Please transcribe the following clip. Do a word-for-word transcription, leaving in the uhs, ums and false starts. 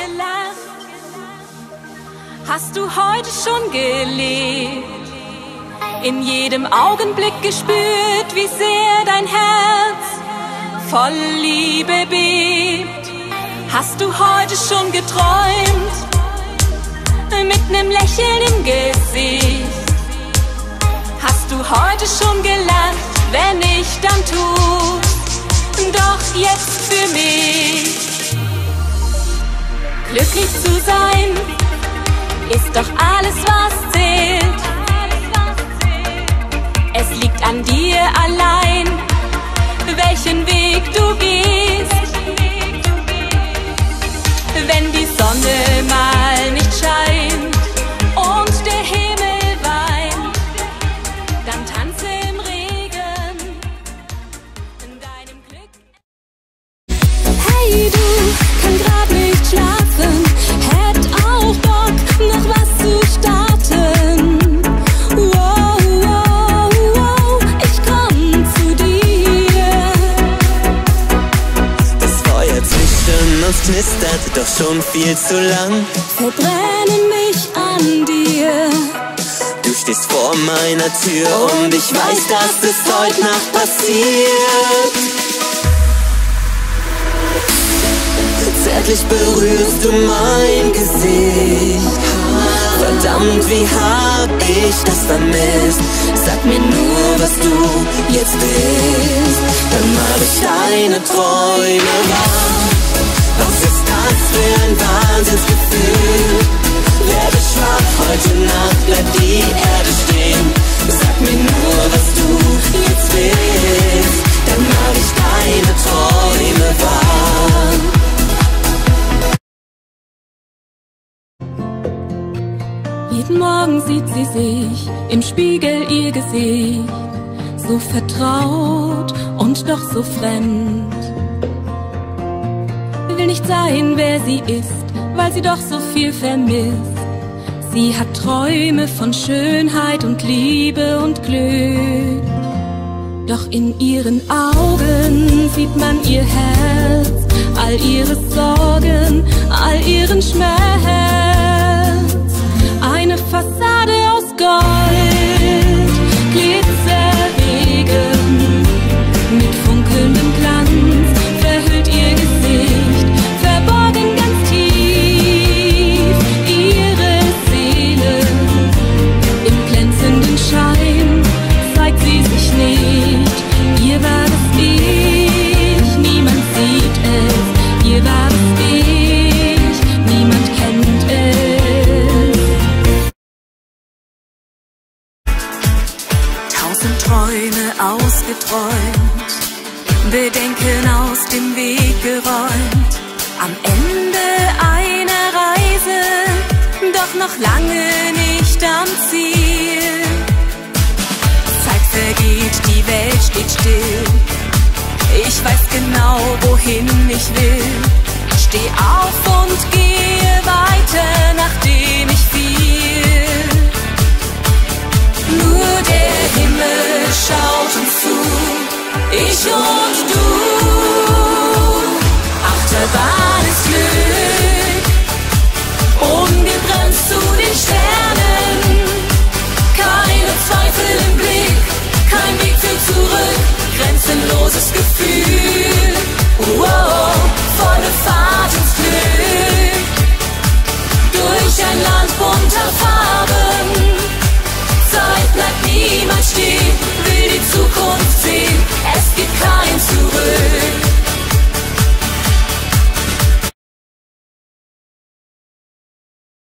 gelacht? Hast du heute schon gelebt? In jedem Augenblick gespürt, wie sehr dein Herz voll Liebe bebt? Hast du heute schon geträumt? Mit nem Lächeln im Gesicht? Hast du heute schon gelacht? Wenn nicht, dann tu's doch jetzt für mich. Glücklich zu sein ist doch alles, was zählt. Es liegt an dir allein, welchen Weg du gehst. Wenn die Sonne mal nicht scheint und der Himmel weint, dann tanze im Regen in deinem Glück. Hey, du kann grad nicht schlafen, hätt auch Bock, noch was zu starten. Wow, wow, wow, ich komm zu dir. Das Feuer zwischen uns knistert doch schon viel zu lang. Verbrenne mich an dir. Du stehst vor meiner Tür und ich weiß, dass es heute Nacht passiert. Zärtlich berührst du mein Gesicht. Verdammt, wie hab ich das vermisst? Sag mir nur, was du jetzt bist, dann mach ich deine Träume wahr. Was ist das für ein Wahnsinnsgefühl? Werde schwach, heute Nacht bleibt die Erde stehen. Sag mir nur, was du jetzt willst, dann mach ich deine Träume wahr. Jeden Morgen sieht sie sich im Spiegel ihr Gesicht, so vertraut und doch so fremd. Will nicht sein, wer sie ist, weil sie doch so viel vermisst. Sie hat Träume von Schönheit und Liebe und Glück. Doch in ihren Augen sieht man ihr Herz, all ihre Sorgen, all ihren Schmerz. Eine Fassade aus Gold, Glitzerregen, mit funkelndem Glanz verhüllt ihr Gesicht, verborgen ganz tief ihre Seele. Im glänzenden Schein zeigt sie sich nicht, ihr war es ich, niemand sieht es, ihr war es ich, niemand kennt es. Träume ausgeträumt, Bedenken aus dem Weg geräumt. Am Ende einer Reise, doch noch lange nicht am Ziel. Zeit vergeht, die Welt steht still. Ich weiß genau, wohin ich will. Steh auf und gehe weiter, nachdem ich fiel. Nur der Himmel schaut uns zu, ich und du. Achterbahn ist Glück, ungebremst zu den Sternen. Keine Zweifel im Blick, kein Weg führt zurück. Grenzenloses Gefühl, wow, volle Fahrt ins Glück. Durch ein Land bunter Farben.